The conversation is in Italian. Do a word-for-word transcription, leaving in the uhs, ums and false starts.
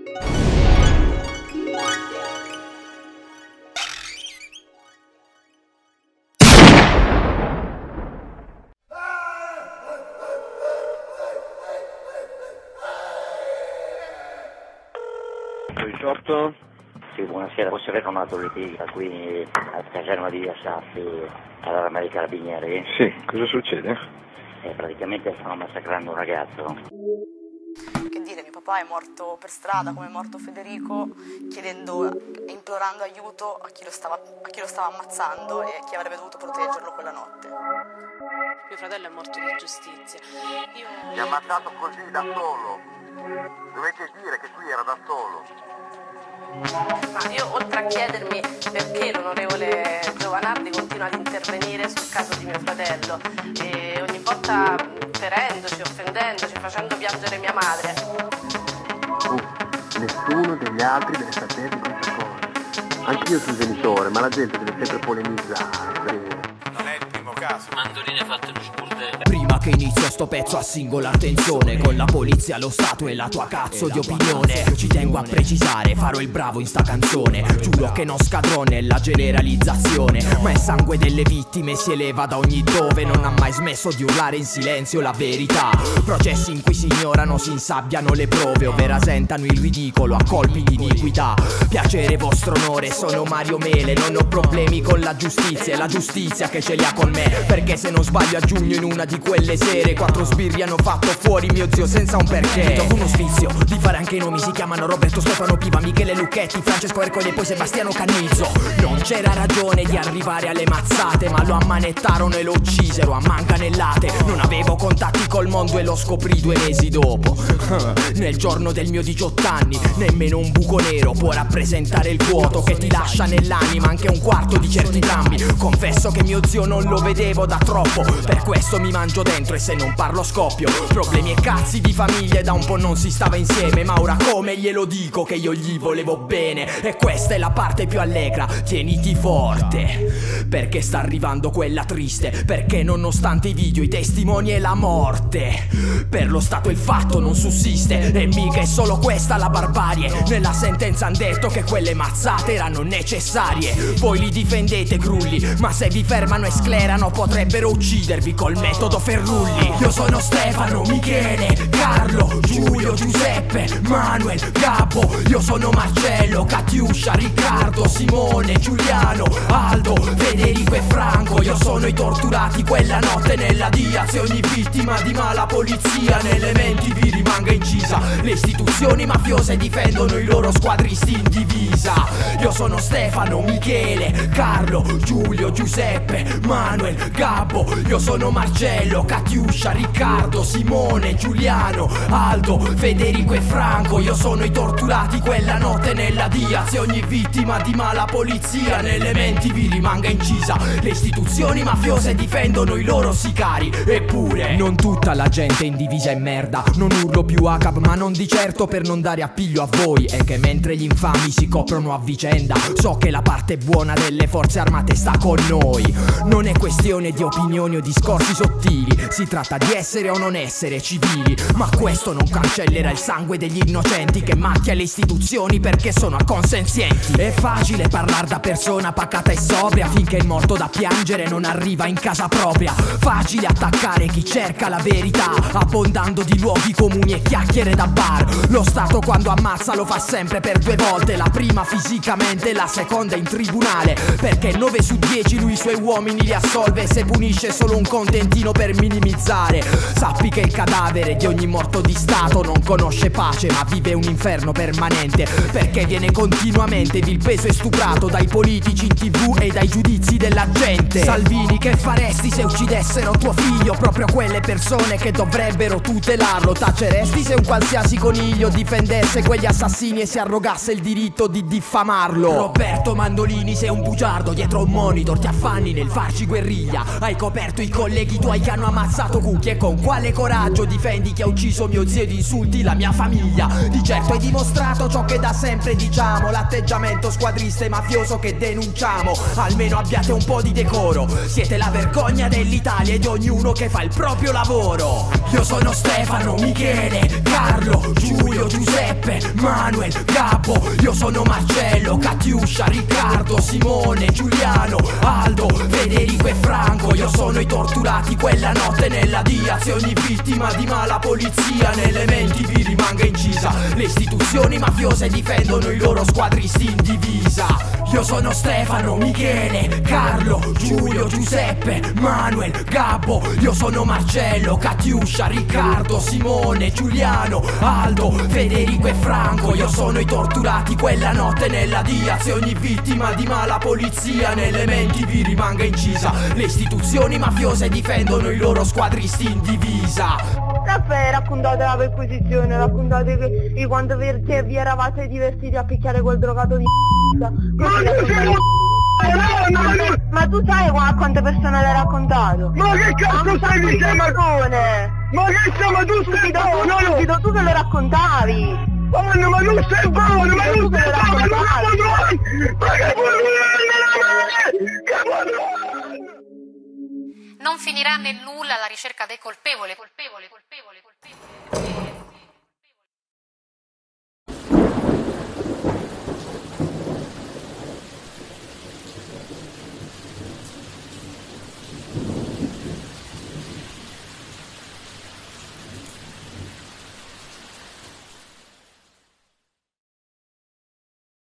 diciotto? Sì, buonasera, posso avere una politica qui a caserma di Via Sassi all'Arma dei Carabinieri? Sì, cosa succede? Eh, praticamente stanno massacrando un ragazzo. Che dire, mio papà è morto per strada come è morto Federico, chiedendo e implorando aiuto a chi, lo stava, a chi lo stava ammazzando e a chi avrebbe dovuto proteggerlo quella notte. Mio fratello è morto di giustizia. Io... Mi ha ammazzato così da solo. Dovete dire che qui era da solo. Ma io, oltre a chiedermi perché l'onorevole Giovanardi continua ad intervenire sul caso di mio fratello, e ogni volta ferendoci, offendendoci, facendo piangere mia madre. Uh, nessuno degli altri deve sapere di questa cosa. Anch'io sono genitore, ma la gente deve sempre polemizzare. Non è il primo caso. Mandoline fatte lo sburdello. Prima che inizio sto pezzo a singola attenzione, con la polizia, lo Stato e la tua cazzo di opinione. Ci tengo a precisare, farò il bravo in sta canzone. Giuro che non scadrò nella generalizzazione, ma il sangue delle vittime si eleva da ogni dove. Non ha mai smesso di urlare in silenzio la verità. Processi in cui si ignorano, si insabbiano le prove, ove rasentano il ridicolo a colpi di iniquità. Piacere vostro onore, sono Mario Mele. Non ho problemi con la giustizia, è la giustizia che ce li ha con me. Perché se non sbaglio a giugno in una di quelle sere quattro sbirri hanno fatto fuori mio zio senza un perché. Dopo uno sfizio di fare anche i nomi, si chiamano Roberto, Stefano Piva, Michele Lucchetti, Francesco Ercole e poi Sebastiano Cannizzo. Non c'era ragione di arrivare alle mazzate, ma lo ammanettarono e lo uccisero a manganellate. Non avevo contatti col mondo e lo scoprì due mesi dopo. Nel giorno del mio diciotto anni, nemmeno un buco nero può rappresentare il vuoto che ti lascia nell'anima anche un quarto di certi drammi. Confesso che mio zio non lo vedevo da troppo, per questo mi mangio dentro e se non parlo scoppio. Problemi e cazzi di famiglia, da un po' non si stava insieme, ma ora come glielo dico che io gli volevo bene? E questa è la parte più allegra, tieniti forte, perché sta arrivando quella triste. Perché nonostante i video, i testimoni e la morte, per lo Stato il fatto non sussiste. E mica è solo questa la barbarie, nella sentenza han detto che quelle mazzate erano necessarie. Voi li difendete grulli, ma se vi fermano e sclerano potrebbero uccidervi col metodo Ferrulli. Io sono Stefano, Michele, Carlo, Giulio, Giuseppe, Manuel, Gabbo. Io sono Marcello, Catiuscia, Riccardo, Simone, Giuliano, Aldo, Federico e Franco. Io sono i torturati quella notte nella Diaz, e ogni vittima di mala polizia nelle menti vi rimanga incisa. Le istituzioni mafiose difendono i loro squadristi in divisa. Io sono Stefano, Michele, Carlo, Giulio, Giuseppe, Manuel, Gabbo. Io sono Marcello, Catiuscia, Riccardo, Simone, Giuliano, Aldo, Federico e Franco. Io sono i torturati quella notte nella Diaz, e ogni vittima di mala polizia nelle menti vi rimanga incisa. Le istituzioni mafiose difendono i loro sicari. Eppure non tutta la gente in divisa è merda. Non urlo più A C A B, ma non di certo per non dare appiglio a voi. E che mentre gli infami si coprono a vicenda, so che la parte buona delle forze armate sta con noi. Non è questione di opinioni o discorsi sottili, si tratta di essere o non essere civili. Ma questo non cancellerà il sangue degli innocenti che macchia le istituzioni perché sono acconsenzienti. È facile parlare da persona pacata e sobria finché il morto da piangere non arriva in casa propria. Facile attaccare chi cerca la verità, abbondando di luoghi comuni e chiacchiere da bar. Lo Stato quando ammazza lo fa sempre per due volte, la prima fisicamente e la seconda in tribunale, perché nove su dieci lui i suoi uomini li assolve, se punisce solo un contentino per minimizzare. Sappi che il cadavere di ogni morto di Stato non conosce pace ma vive un inferno permanente, perché viene continuamente vilpeso e stuprato dai politici in tv e dai giudizi della gente. Salvini, che faresti se uccidessero tuo figlio? Proprio quelle persone che dovrebbero tutelarlo. Taceresti se un qualsiasi coniglio difendesse quegli assassini e si arrogasse il diritto di diffamarlo? Roberto Mandolini, sei un bugiardo dietro un monitor, ti affanni nel farci guerriglia. Hai coperto i colleghi tuoi che hanno ammazzato ammazzato cucchi e con quale coraggio difendi chi ha ucciso mio zio ed insulti la mia famiglia? Di certo hai dimostrato ciò che da sempre diciamo, l'atteggiamento squadrista e mafioso che denunciamo. Almeno abbiate un po' di decoro, siete la vergogna dell'Italia e di ognuno che fa il proprio lavoro. Io sono Stefano, Michele, Carlo, Giulio, Giuseppe, Manuel, Gabbo. Io sono Marcello, Catiuscia, Riccardo, Simone, Giuliano, Aldo, Federico e Franco. Io sono i torturati quella notte nella D I A. Se ogni vittima di mala polizia nelle menti vi rimanga incisa. Le istituzioni mafiose difendono i loro squadristi in divisa. Io sono Stefano, Michele, Carlo, Giulio, Giuseppe, Manuel, Gabbo. Io sono Marcello, Catiuscia, Riccardo, Simone, Giuliano, Aldo, Federico e Franco. Io sono i torturati quella notte nella D I A. Se ogni vittima di mala polizia nelle menti vi rimanga incisa. Le istituzioni mafiose difendono i loro squadristi in divisa. Raffaele, raccontate la perquisizione, raccontate che, che quando vi, che vi eravate divertiti a picchiare quel drogato di ma, ma tu sai qua quante persone l'hai raccontato? Ma che cazzo stai dicendo? Ma che siamo tu stai buono? Non ho capito, tu che lo raccontavi! Oh, ma tu sei buono, ma tu sei buono, ma che non finirà nel nulla la ricerca dei colpevoli, colpevoli, colpevoli, colpevoli.